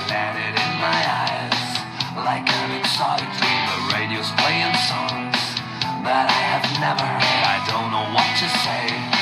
planted in my eyes. Like an exotic dream, the radio's playing songs that I have never heard. I don't know what to say.